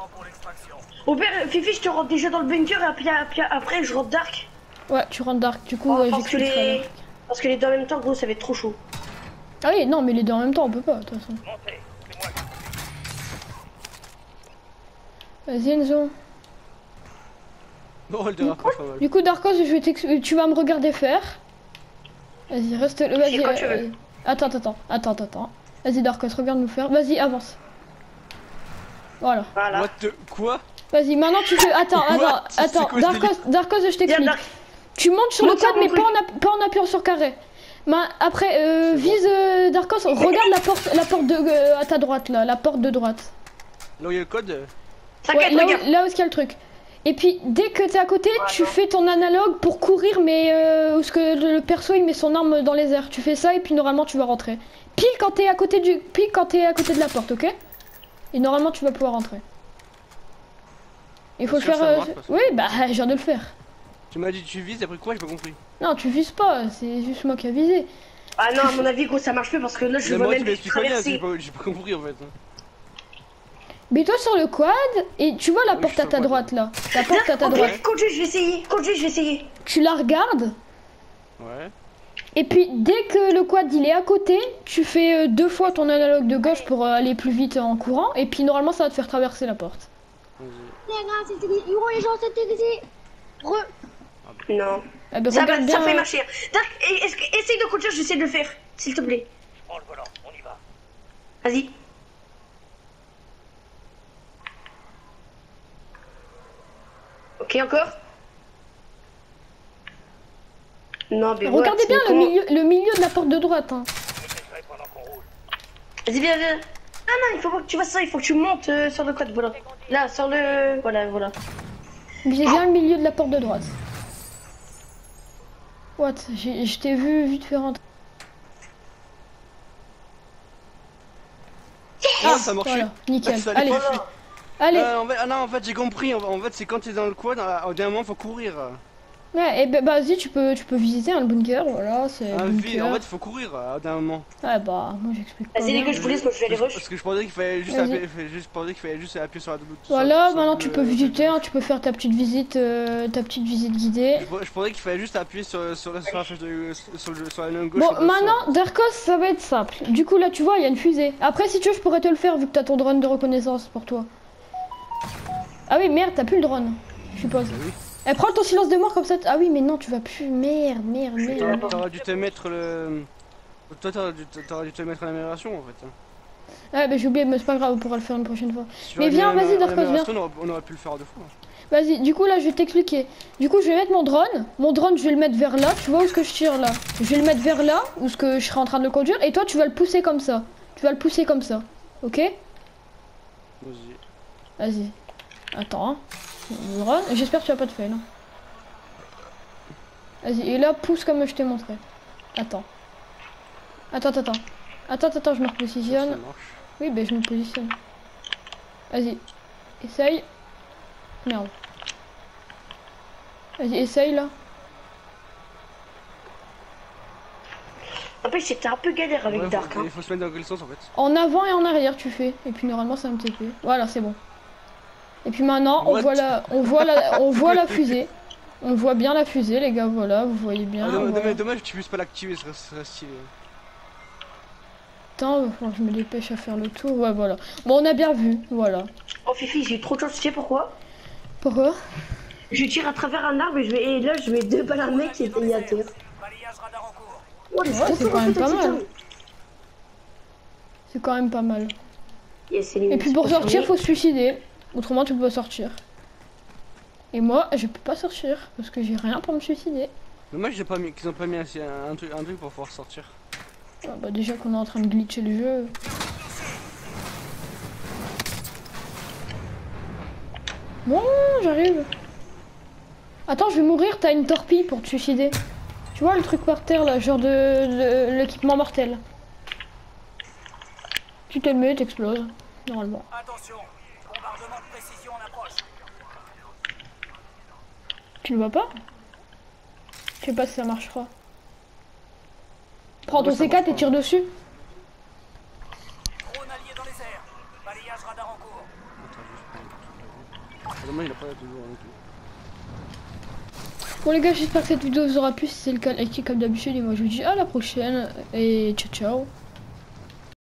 Au pire, Fifi, je te rentre déjà dans le bunker et après je rentre Dark. Ouais, tu rentres Dark, du coup, Oh, parce que les deux en même temps, gros, ça va être trop chaud. Ah oui, non, mais les deux en même temps, on peut pas, de toute façon. Vas-y, Enzo. Bon, elle dérape pas mal. Du coup, Darkos, tu vas me regarder faire. Vas-y, reste le. Vas-y. Quand tu veux. Attends. Vas-y, Darkos, regarde nous faire. Vas-y, avance. Voilà. What the... Quoi? Vas-y, maintenant tu fais. Attends. Darkos, je t'explique. Tu montes sur le quad, mais pas en appuyant sur carré. Après, vise Darkos, regarde la porte de, à ta droite, là, la porte de droite. Là où il y a le code? Ouais, là où il y a le truc. Et puis, dès que t'es à côté, tu fais ton analogue pour courir, mais où ce que le perso il met son arme dans les airs. Tu fais ça et puis normalement tu vas rentrer. Pile quand t'es à côté de la porte, ok? Et normalement tu vas pouvoir rentrer. Il faut le faire. Oui, bah je viens de le faire. Tu m'as dit tu vises, après quoi? J'ai pas compris. Non, tu vises pas, c'est juste moi qui a visé. Ah non, à mon avis, gros, ça marche plus parce que là je vois même plus traverser. J'ai pas compris en fait. Mets-toi sur le quad et tu vois la porte à ta droite là. La porte à ta droite. Conduis, je vais essayer. Tu la regardes. Ouais. Et puis dès que le quad il est à côté, tu fais 2 fois ton analogue de gauche pour aller plus vite en courant. Et puis normalement ça va te faire traverser la porte. Non. Eh ben, Ça regarde bien. fait marcher. Essaye de conduire, j'essaie de le faire. S'il te plaît. Prends le volant, on y va. Vas-y. Ok, encore. Non, mais regardez bien le milieu de la porte de droite. Hein. Vas-y, viens. Ah non, il faut pas que tu fasses ça, il faut que tu montes sur le code, voilà. Là, sur le... Voilà. Visez bien le milieu de la porte de droite. What? Je t'ai vu vite fait rentrer. Ah, ça marche. Voilà, nickel. Ça Allez. Allez. Non, en fait, j'ai compris. En fait, c'est quand t'es dans le quad, au dernier moment, faut courir. Ouais, et bah vas-y, tu peux visiter le bunker, voilà, c'est bunker. En fait, il faut courir d'un moment. Ouais, bah, moi j'explique pas. Vas-y, les gars, je vous laisse, moi je vais aller rush. Parce que je pensais qu'il fallait juste appuyer sur la double. Voilà, maintenant tu peux visiter, hein, tu peux faire ta petite visite guidée. Je pensais qu'il fallait juste appuyer sur la flèche sur la ligne gauche. Bon, maintenant, Darkos, ça va être simple. Du coup, là, tu vois, il y a une fusée. Après, si tu veux, je pourrais te le faire vu que t'as ton drone de reconnaissance pour toi. Ah oui, merde, t'as plus le drone, je suppose. Oui. Eh, prends ton silence de mort comme ça. Ah oui, mais non, tu vas plus. Merde. T'aurais dû te mettre le. Toi, t'aurais dû te mettre l'amélioration en fait. Ouais, bah j'ai oublié, mais c'est pas grave, on pourra le faire une prochaine fois. Mais viens, vas-y, Darkos, viens. On aurait pu le faire 2 fois. Vas-y, du coup, là, je vais t'expliquer. Du coup, je vais mettre mon drone. Mon drone, je vais le mettre vers là. Tu vois où ce que je tire là? Je vais le mettre vers là, où ce que je serai en train de le conduire. Et toi, tu vas le pousser comme ça. Ok? Vas-y. Attends, hein. Mon drone. J'espère que tu vas pas te fail. Hein. Vas-y, et là, pousse comme je t'ai montré. Attends, je me repositionne. Oui, ben je me positionne. Vas-y, essaye. Merde. Vas-y, essaye là. En fait, c'était un peu galère avec Dark. Il faut se mettre dans quel sens en fait? En avant et en arrière, tu fais. Et puis normalement, ça me TP. Voilà, c'est bon. Et puis maintenant, on voit la fusée. On voit bien la fusée, les gars, voilà, vous voyez bien. Dommage que tu puisses pas l'activer, ce serait stylé. Attends, je me dépêche à faire le tour, ouais, voilà. Bon, on a bien vu, voilà. Oh, Fifi, j'ai trop de chance, tu sais pourquoi? Pourquoi? Je tire à travers un arbre et là, je mets 2 balles à un mec qui était à terre. Oh, c'est quand même pas mal. C'est quand même pas mal. Et puis pour sortir, faut se suicider. Autrement, tu peux pas sortir. Et moi, je peux pas sortir parce que j'ai rien pour me suicider. Dommage qu'ils ont pas mis un truc pour pouvoir sortir. Ah bah déjà qu'on est en train de glitcher le jeu. Bon, j'arrive. Attends, je vais mourir, t'as une torpille pour te suicider. Tu vois le truc par terre là, genre de l'équipement mortel. Tu te le mets, t'exploses, normalement. Attention, bombardement de précision en approche. Tu le vois pas? Je sais pas si ça marchera. Prends ton C4 et tire dessus. Drone allié dans les airs. Balayage radar en cours. Dommage, il a pas là toujours. Donc... Bon les gars, j'espère que cette vidéo vous aura plu. Si c'est le cas, likez comme d'habitude. Et moi je vous dis à la prochaine. Et ciao ciao.